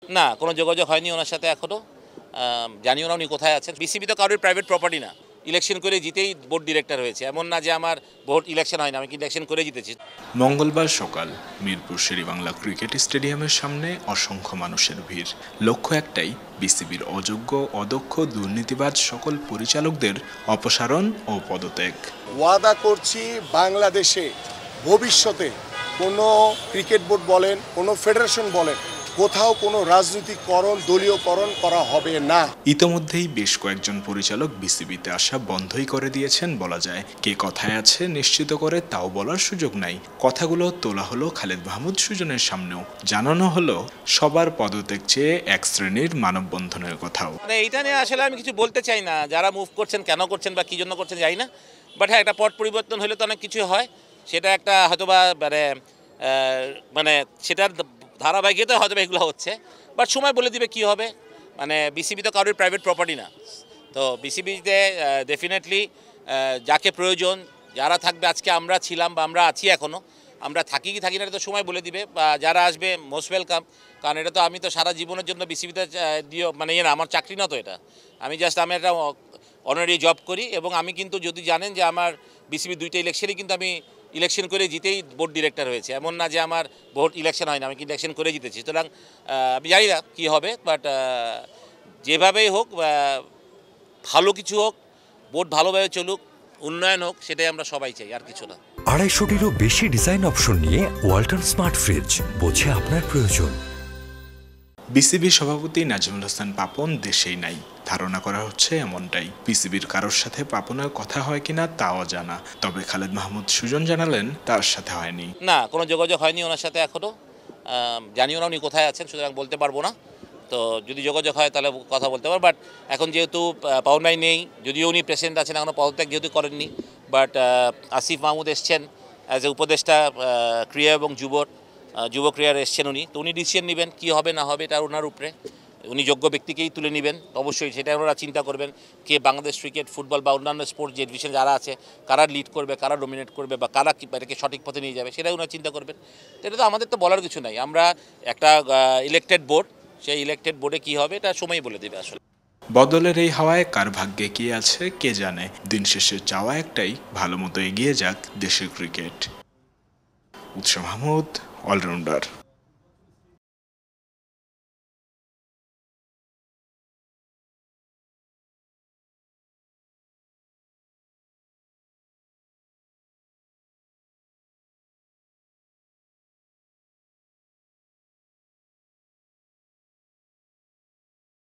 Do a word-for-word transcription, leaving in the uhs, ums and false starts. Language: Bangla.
না, কোনো যোগাযোগ হয়নি ওনার সাথে এখনো। জানিও না উনি কোথায় আছেন। বিসিবি তো কারোর প্রাইভেট প্রপার্টি না। ইলেকশন করে জিতেই বোর্ড ডিরেক্টর হয়েছে, এমন না যে আমার ভোট ইলেকশন হয় না, আমি কি ইলেকশন করে জিতেছি। মঙ্গলবার সকাল মিরপুর শেরেবাংলা ক্রিকেট স্টেডিয়ামের সামনে অসংখ্য মানুষের ভিড়। লক্ষ্য একটাই, বিসিবির অযোগ্য, অদক্ষ, দুর্নীতিবাজ সকল পরিচালকদের অপসারণ ও পদত্যাগ। ওয়াদা করছি, বাংলাদেশে ভবিষ্যতে কোনো ক্রিকেট বোর্ড বলেন, কোনো ফেডারেশন বলেন, কোথাও কোনো রাজনীতিকরণ, দলীয়করণ করা হবে না। ইতোমধ্যেই বেশ কয়েকজন পরিচালক বিসিবিতে আসা বন্ধই করে দিয়েছেন বলা যায়। কে কথায় আছে নিশ্চিত করে তাও বলার সুযোগ নাই। কথাগুলো তোলা হলো খালেদ মাহমুদ সুজনের সামনেও। জানানো হলো সবার পদত্যাগ চেয়ে এক শ্রেণীর মানববন্ধনের কথাও। মানে এইটা নিয়ে আসলে আমি কিছু বলতে চাই না, যারা মুভ করছেন কেন করছেন বা কী জন্য করছেন জানি না। বাট হ্যাঁ, একটা পট পরিবর্তন হলে তো অনেক কিছু হয়, সেটা একটা হয়তোবা মানে মানে সেটার ধারাবাহিকতা হয়তো এগুলো হচ্ছে। বাট সময় বলে দিবে কি হবে। মানে বিসিবি তো কারোর প্রাইভেট প্রপার্টি না। তো বিসিবিতে ডেফিনেটলি যাকে প্রয়োজন, যারা থাকবে, আজকে আমরা ছিলাম বা আমরা আছি এখনও, আমরা থাকি কি থাকি না এটা তো সময় বলে দিবে। বা যারা আসবে মোস্ট ওয়েলকাম, কারণ এটা তো আমি তো সারা জীবনের জন্য বিসিবিতে দিও মানে ইয়ে না, আমার চাকরি না তো এটা। আমি জাস্ট আমি একটা অনারি জব করি, এবং আমি কিন্তু যদি জানেন যে আমার বিসিবি দুইটা ইলেকশনই কিন্তু আমি ইলেকশন করে জিতেই বোর্ড ডিরেক্টর হয়েছে, এমন না যে আমার ভোট ইলেকশন হয় না, আমি কি ইলেকশন করে জিতেছি। সুতরাং আমি জানি না কী হবে, বাট যেভাবেই হোক, ভালো কিছু হোক, বোর্ড ভালোভাবে চলুক, উন্নয়ন হোক, সেটাই আমরা সবাই চাই, আর কিছু না। আড়াইশোটিরও বেশি ডিজাইন অপশন নিয়ে ওয়ালটন স্মার্ট ফ্রিজ, বোঝে আপনার প্রয়োজন। বিসিবি সভাপতি নাজিমুল হাসান পাপন দেশেই নাই, ধারণা করা হচ্ছে এমনটাই। বিসিবির কারোর সাথে পাপনের কথা হয় কিনা তাও জানা, তবে খালেদ মাহমুদ সুজন জানালেন তার সাথে হয়নি। না, কোনো যোগাযোগ হয়নি ওনার সাথে এখনো। জানিও না উনি কোথায় আছেন, সুতরাং বলতে পারবো না। তো যদি যোগাযোগ হয় তাহলে কথা বলতে পারবো। বাট এখন যেহেতু পাওনায় নেই, যদিও উনি প্রেসিডেন্ট আছেন, এখনও পদত্যাগ যেহেতু করেননি। বাট আসিফ মাহমুদ এসছেন অ্যাজ এ উপদেষ্টা ক্রীড়া এবং যুব যুব ক্রীড়ার এসছেন উনি। তো উনি ডিসিশন নেবেন কী হবে না হবে, এটা ওনার উপরে। উনি যোগ্য ব্যক্তিকেই তুলে নেবেন, অবশ্যই সেটা ওনারা চিন্তা করবেন কে বাংলাদেশ ক্রিকেট, ফুটবল বা অন্যান্য স্পোর্টস যে ডিভিশন যারা আছে, কারা লিড করবে, কারা ডোমিনেট করবে, বা কারা এটাকে সঠিক পথে নিয়ে যাবে, সেটাই ওনারা চিন্তা করবেন। এটা তো আমাদের তো বলার কিছু নাই। আমরা একটা ইলেকটেড বোর্ড, সেই ইলেকটেড বোর্ডে কী হবে এটা সময়ই বলে দেবে আসলে। বদলের এই হাওয়ায় কার ভাগ্যে কি আছে কে জানে। দিন শেষে চাওয়া একটাই, ভালো মতো এগিয়ে যাক দেশের ক্রিকেট। উৎস মাহমুদ, অলরাউন্ডার।